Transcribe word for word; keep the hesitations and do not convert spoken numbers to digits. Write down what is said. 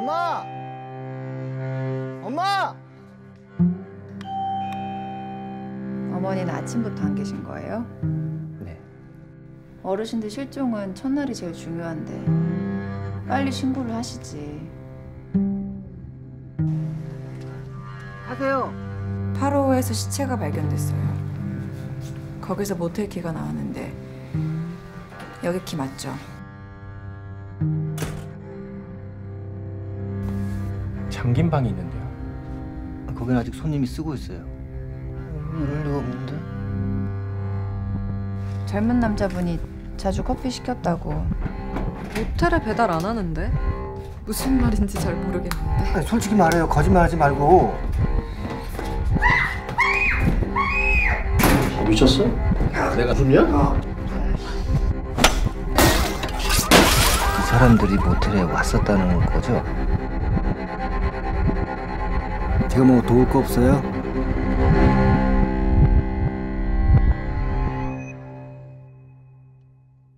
엄마! 엄마! 어머니는 아침부터 안 계신 거예요? 네. 어르신들 실종은 첫날이 제일 중요한데 빨리 신고를 하시지. 하세요. 팔 호에서 시체가 발견됐어요. 거기서 모텔 키가 나왔는데 여기 키 맞죠? 잠긴 방이 있는데요. 거긴 아직 손님이 쓰고 있어요. 이럴 리가 없는데? 젊은 남자분이 자주 커피 시켰다고. 모텔에 배달 안 하는데? 무슨 말인지 잘 모르겠는데. 아니, 솔직히 말해요. 거짓말하지 말고. 미쳤어? 내가 숨이야? 그 사람들이 모텔에 왔었다는 거죠? 제가 뭐 도울 거 없어요?